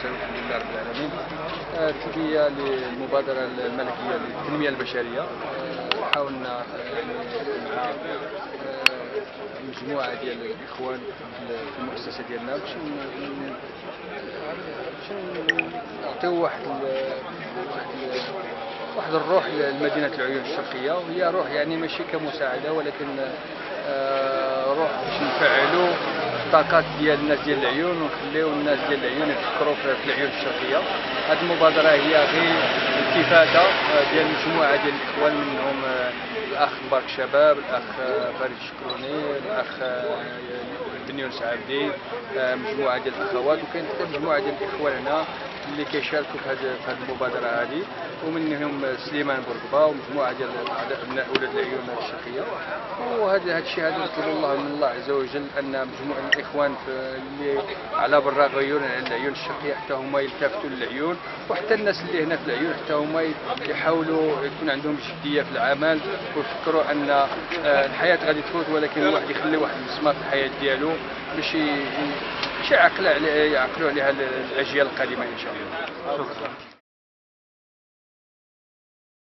والسلام الحمد لله رب العالمين. تلبية للمبادرة الملكية للتنمية البشرية. حاولنا مع مجموعة ديال الإخوان في المؤسسة ديالنا باش نعطيو واحد الروح لمدينة العيون الشرقية، وهي روح يعني ماشي كمساعدة ولكن روح باش نفعلوا الطاقات ديال الناس ديال العيون ونخليو الناس ديال العيون يفكروا في العيون الشرقية. هذه المبادرة هي غير استفادة ديال مجموعة ديال الإخوان، منهم الأخ مبارك شباب، الأخ فريد الشكروني، الأخ بن يونس عابدي، مجموعة ديال الأخوات، وكاين حتى مجموعة ديال الإخوان هنا اللي كيشاركوا في هذه المبادرة هذه، ومنهم سليمان بورقبة ومجموعة ديال أبناء أولاد العيون الشرقية. وهذا الشيء هذا نطلب الله من الله عز وجل أن مجموعة الإخوان اللي على برا غيون العيون الشرقية حتى هما يلتفتوا للعيون، وحتى الناس اللي هنا في العيون حتى هما يحاولوا يكون عندهم جدية في العمل، ويفكروا أن الحياة غادي تفوت ولكن الواحد يخلي واحد البصمة في الحياة ديالو باش يعقلوا عليها الأجيال القادمة إن شاء الله.